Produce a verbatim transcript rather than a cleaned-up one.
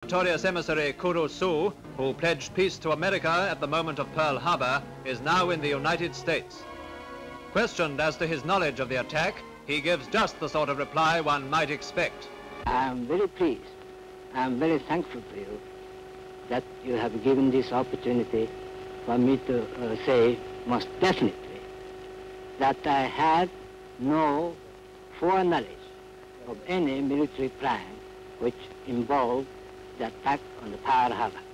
notorious emissary Kurusu, who pledged peace to America at the moment of Pearl Harbor, is now in the United States. Questioned as to his knowledge of the attack, he gives just the sort of reply one might expect. I am very pleased. I am very thankful to you that you have given this opportunity for me to uh, say most definitely that I had no foreknowledge of any military plan which involved the attack on the Pearl Harbor.